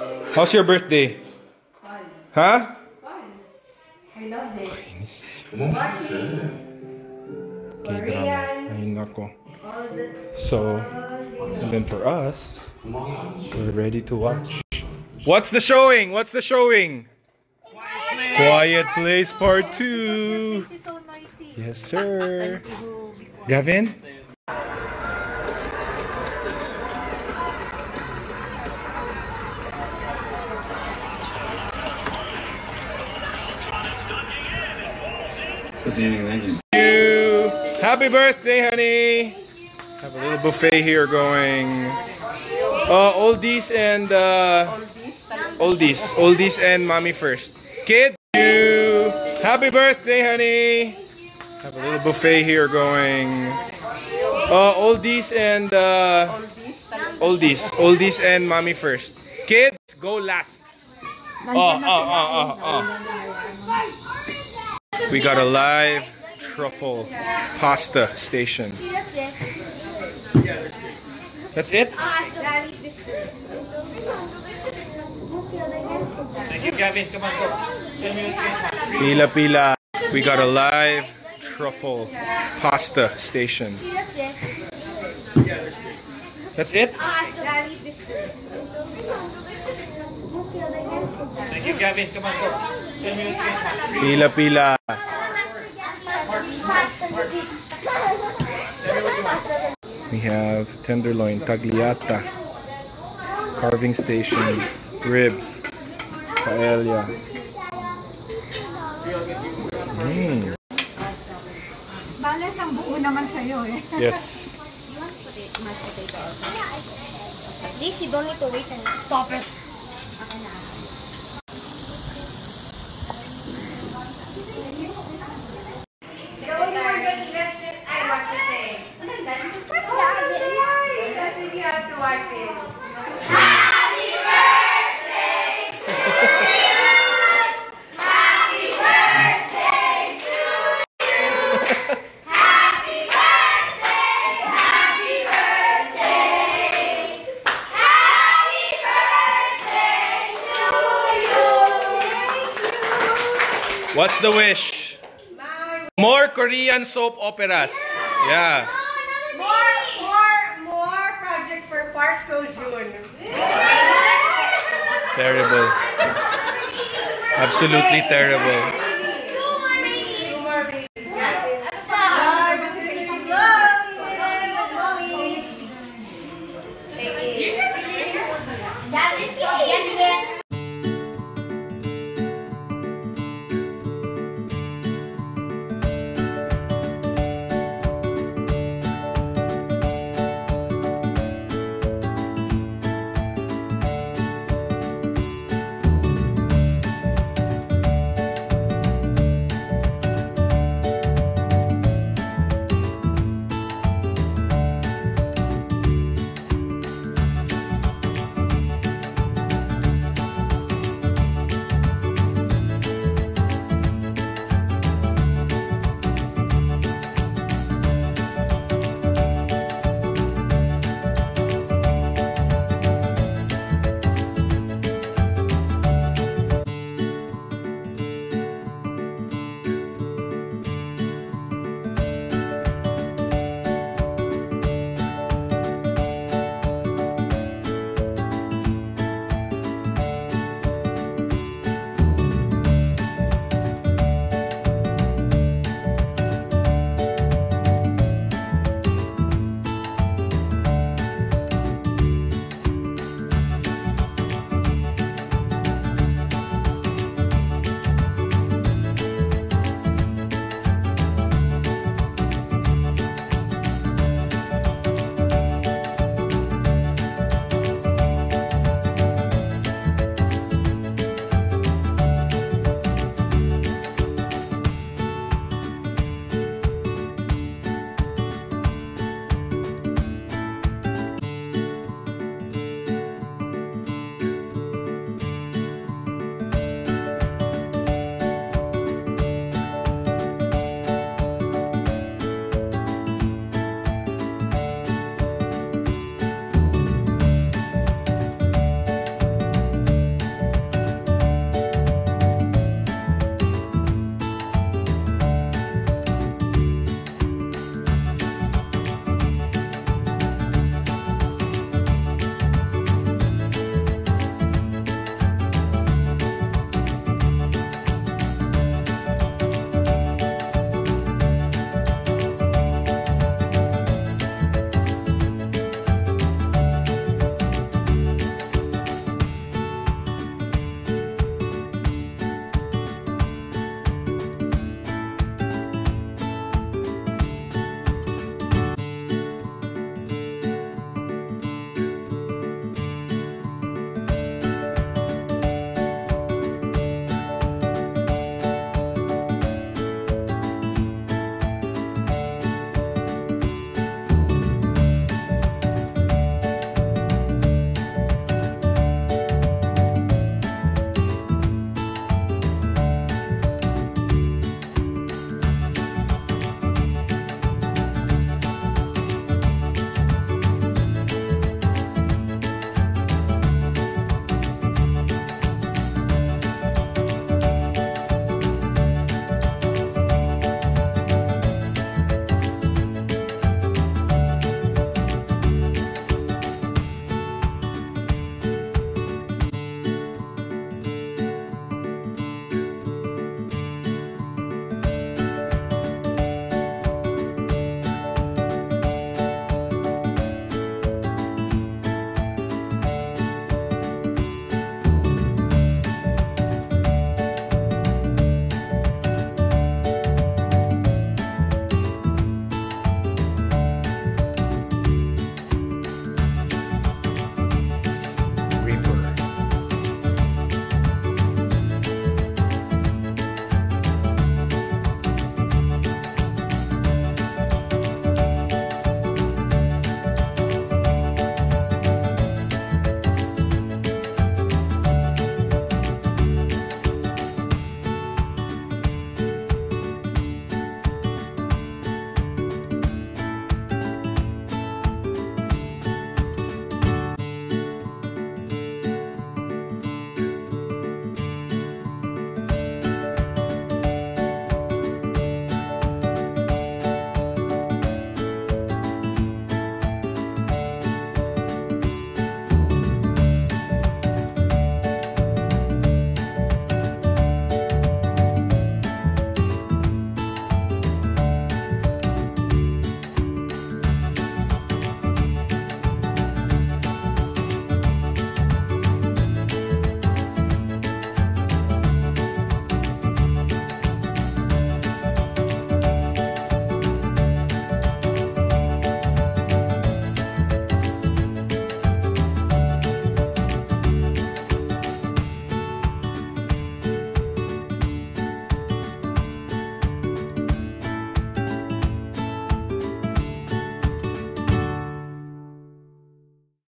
How's your birthday? Fun. Huh? Fun. I love this. K-drama. Ay, nako. So, and then for us, we're ready to watch. What's the showing? What's the showing? Quiet Place Part 2. This is so noisy. Yes, sir. Gavin? Happy birthday, honey. Have a little buffet here going. Oldies and oldies and mommy first. Kids, happy birthday, honey. Have a little buffet here going. Oldies and oldies and mommy first. Kids, go last. We got a live truffle pasta station. That's it? Thank you, Gavin. Come on, go. 10 minutes. Pila pila. We got a live truffle pasta station. That's it? Thank you, Gavin. Come on, go. 10 minutes. Pila pila. We have tenderloin, tagliata, carving station, ribs, paella. Balas ang buo naman sa'yo eh. Yes. At least you don't need to wait and stop it. The only one that's left is I watch it. I think you have to watch it. Happy birthday to you! Happy birthday to you! Happy birthday! Happy birthday! Happy birthday to you! What's the wish? More Korean soap operas. Yeah. More projects for Park Seo-joon. Terrible. Absolutely terrible.